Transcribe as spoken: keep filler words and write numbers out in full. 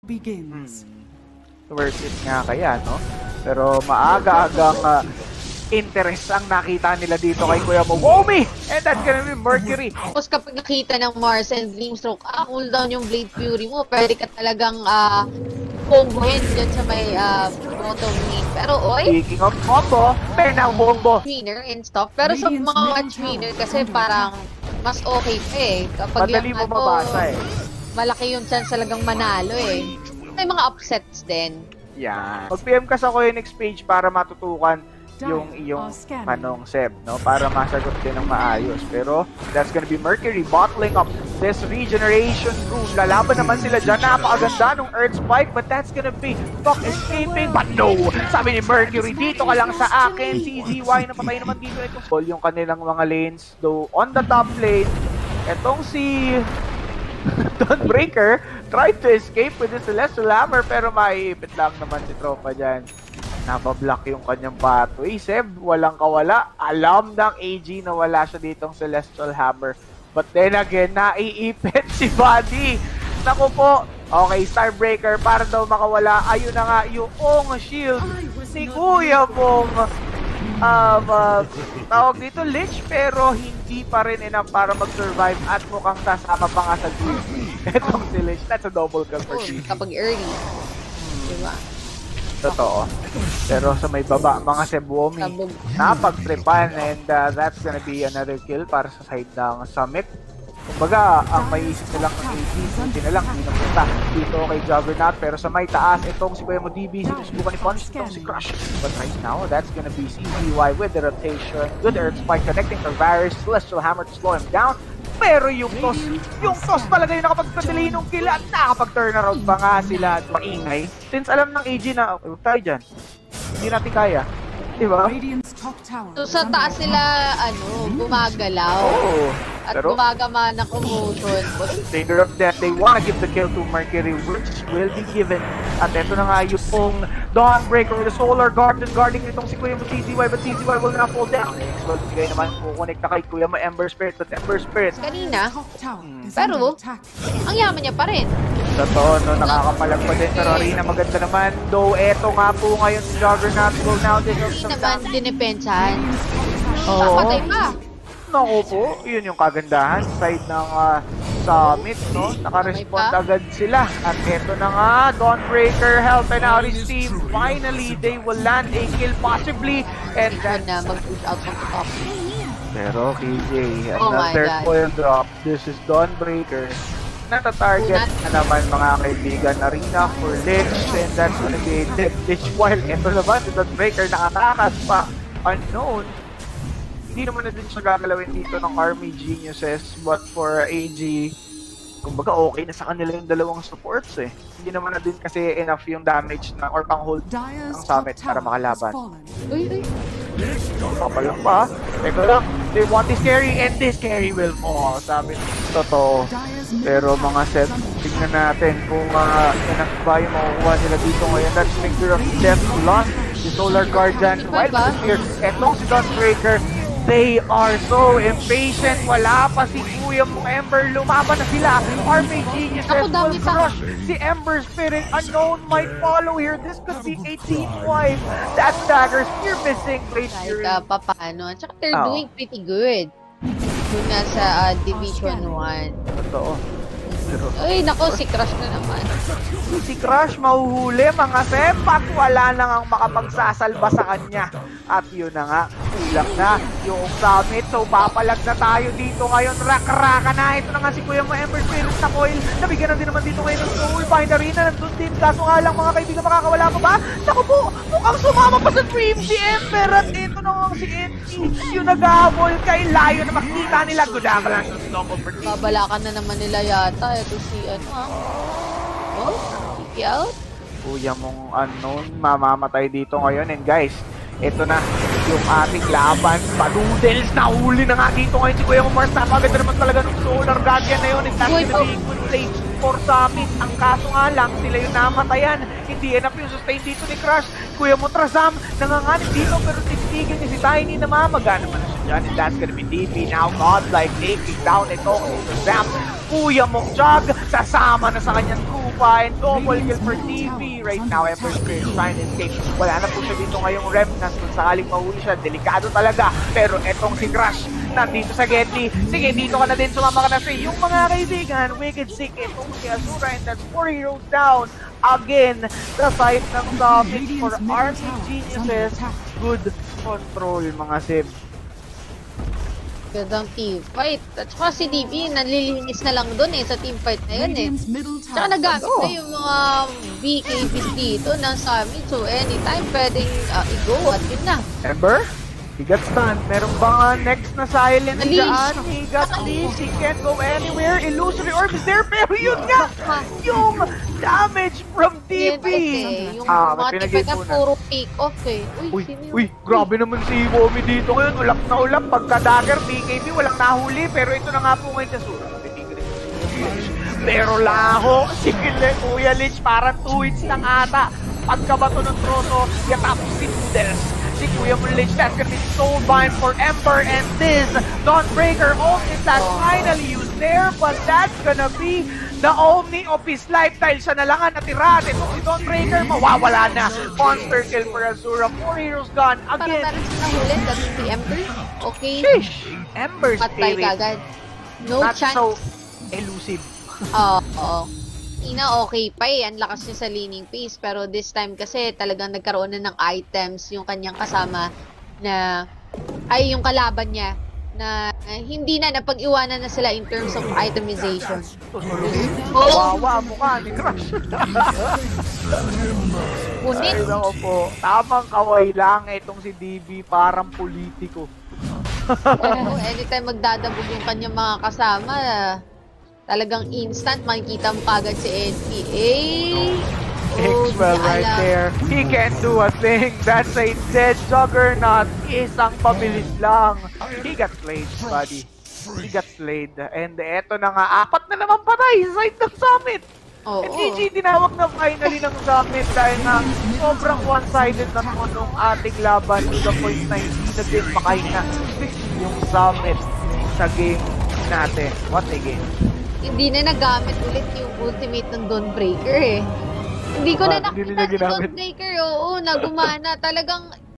begins. Hmm. Worth it nga kaya, no? Pero maaga-agang uh, interest ang nakita nila dito kay Kuya Mowomi. And that's gonna be Mercury. Tapos kapag nakita ng Mars and Gleamstroke, ah, cooldown yung Blade Fury mo, pwede ka talagang uh, combohin dyan sa may uh, bottom lane. Pero oy, speaking of combo, pena ang combo. Winner and stuff. Pero sa mga match winner kasi parang mas okay pa eh. Kapag madali yung, mo mabasa eh. Malaki yung chance talagang manalo eh. May mga upsets din. Yan. Mag-P M ka sa Koenix page para matutukan yung iyong manong Seb, no? Para masagot din ng maayos. Pero that's gonna be Mercury bottling up this regeneration rune. Lalaban naman sila dyan. Napakaganda ng Earth Spike, but that's gonna be Fuck escaping. But no! Sabi ni Mercury, dito ka lang sa akin. Si Z Y napatay naman dito. Ito yung kanilang mga lanes. Though on the top lane, etong si Dawnbreaker tried to escape with the Celestial Hammer, pero maiipit lang naman si Tropa dyan. Nabablock yung kanyang pathway. Seb, walang kawala. Alam ng A G na wala siya ditong Celestial Hammer. But then again, naiipit si Buddy. Naku po. Okay, Starbreaker para daw makawala. Ayun na nga yung shield ni Kuya mong um, uh, tawag dito Lich, pero hindi pa rin enough para mag-survive at mukhang sasama pa nga sa team. Etong si Lich. That's a double kill for G. Kapag early. Hmm. Diba? Totoo. Pero sa may baba, mga Sebuomi, napag-tripan, and uh, that's gonna be another kill para sa side ng Summit. Kumbaga, ang may isip nilang ng A G, hindi na lang, hindi napunta dito kay Juggernaut. Pero sa may taas, itong si Kuya Mo D B, sinusubukan ni Punch, itong si Crush. But right now, that's gonna be C Z Y with the rotation. Good Earth Spike connecting to Varus, Celestial Hammer to slow him down. Pero yung toss, yung toss talaga yung nakapagpadali nung kill at nakapag-turn around pa nga sila at maingay. Since alam ng A G na, huwag tayo dyan, hindi natin kaya. Diba? So sa taas sila, ano, gumagalaw. Oo. At Pero, gumagama ng commotion. Danger of death, they wanna give the kill to Mercury, which will be given. At eto na nga yung pong Dawnbreaker with the Solar Garden guarding itong si Kuya Mo C Z Y, but C Z Y will not fall down. Well, bigay naman kukonek na kay Kuya Mo Ember Spirit, but Ember Spirit kanina, hmm. pero ang yaman niya pa rin. Totoo, no, nakakapalag pa din, pero Arena maganda naman. Though eto nga po ngayon si Juggernaut will now din hindi naman dinipensahan. Oo. Napatay pa. Naku po, yun yung kagandahan side ng uh, Summit, no? Naka-respond agad sila. At eto na nga, Dawnbreaker helping out his team. Finally, they will land a kill possibly. And then na mag-push out from the top. Pero K J, oh another foil drop. This is Dawnbreaker. Nata-target na naman mga kaibigan. Arena for Lich, and that's gonna be a dead Lich. While eto naman, si Dawnbreaker nakatakas pa. Unknown. Hindi naman na din siya gagalawin dito ng Army Geniuses, but for A G, kumbaga okay na sa kanila yung dalawang supports eh. Hindi naman na din kasi enough yung damage na or pang-hold ng Summit para makalaban. Uy, uy. Papalang pa. Teka lang, they want this carry and this carry will fall. Sabi, totoo. Pero mga set, tignan natin kung uh, yan ba yung makukuha nila dito ngayon. That's Finger of Death lost the Solar Guardian. While here, etong si Dawnbreaker, they are so impatient. Wala pa si Kuya Mo Ember. Lumaban na sila. Army Geniuses will crush si Ember Spirit. Unknown might follow here. This could be a team wipe. That dagger spear missing. Great Fury. Kahit uh, paano. Tsaka they're oh. doing pretty good. Kung nasa uh, Division one. Totoo. Pero, ay, nako, si Crush na naman. Si Crush mahuhuli, mga sepak. Wala nang ang makapagsasalba sa kanya. At yun na nga, kulang na yung Summit. So, papalag na tayo dito ngayon. Rak-raka na. Ito na nga si Kuya Mo Ember Spirit na coil. Nabigyan na din naman dito ngayon ng Soul. Behind Arena, nandun din. Kaso nga lang, mga kaibigan, makakawala pa ba? Naku po, mukhang sumama pa sa Dream si Ember. At ito na nga si N T. Yung nag-ahabol kay Layo na makita nila. Gudama lang sa double for team. Babalakan na naman nila yata. Ito si ano ha? Oh, P out? Kuya Mong Unknown, mamamatay dito ngayon. And guys, ito na yung ating laban. Padoodles, nahuli na nga dito ngayon si Kuya Mong Mars. Napaganda naman talaga ng Solar Guardian na yun. And that's gonna be good play for Summit. Ang kaso nga lang, sila yung namatayan. Hindi enough yung sustain dito ni Crush. Kuya Mo Trazam, nanganganib dito pero titigil ni si Tiny na mamaga naman na siya dyan. And that's gonna be D P now. Godlike taking down ito. Trazam, Kuya Mong Jug, sasama na sa kanyang group. pa, and double kill for D B right now. Ember Spirit trying to escape. Wala na po siya dito ngayong Remnant. Kung sakaling mahuli siya, delikado talaga. Pero etong si Crush, nandito sa Getty. Sige, dito ka na din, sumama ka na sa yung mga kaibigan. Wicked Sick, itong si Azura, and that's four heroes down. Again, the side ng Summit for Army Geniuses. Good control, mga Sib. Gandang teamfight. At saka si D B, nalilinis na lang dun eh, sa teamfight na yun eh. Tsaka nagamit na yung mga B K Bs dito ng Summit. So anytime pwedeng uh, i-go at yun na. Ember? He got stunned. Meron bang next na silence dyan? He got leash. He can't go anywhere. Illusory Orb is there. Pero yun nga! Yung damage from D B! Eh. Yung ah, mga tipid na puro take off eh. Uy, uy, uy, grabe naman si Momi dito ngayon. Ulap na ulap. Pagka-dagger, B K B, walang nahuli. Pero ito na nga po ngayon sa Sura. Pero laho, si Kuya Lich, parang two hits lang ata. Pagkabato ng troso, yatapos si Noodles. Si Kuya Lich, that's gonna be Soulbind for Ember, and this Dawnbreaker ult is that finally used there, but that's gonna be the Omni of his life dahil siya na lang ang natira. At itong si Dawnbreaker, mawawala na. Monster kill for Azura, four heroes gone again. Parang meron siya nahuli, that's si Ember. Okay. Sheesh! Ember's patay kagad. No not chance. So elusive. Oo, oo. Ina okay pa eh, ang lakas niya sa laning phase, pero this time kasi talagang nagkaroon na ng items yung kanyang kasama na, ay yung kalaban niya, na uh, hindi na napag-iwanan na sila in terms of itemization. Wawa mukha ni Crush. Punit. Ay nako po, tamang kaway lang itong si D B, parang politiko. Oh, anytime magdadabog yung kanyang mga kasama, talagang instant, makikita mo kagad si N P A. Oh, X-Well right alam. There. He can't do a thing. That's a dead Juggernaut. Isang pabilis lang. He got played, buddy. He got played. And eto na nga, apat na naman patay sa side ng Summit. Oh, And oh. G G tinawag na finally ng Summit dahil na sobrang one-sided na po nung ating laban to the point na hindi na din makahinga yung Summit sa game natin. What a game. Hindi na nagamit ulit yung ultimate ng Dawnbreaker eh. Hindi ko na nakita si Dawnbreaker, oo, nagumana. Talagang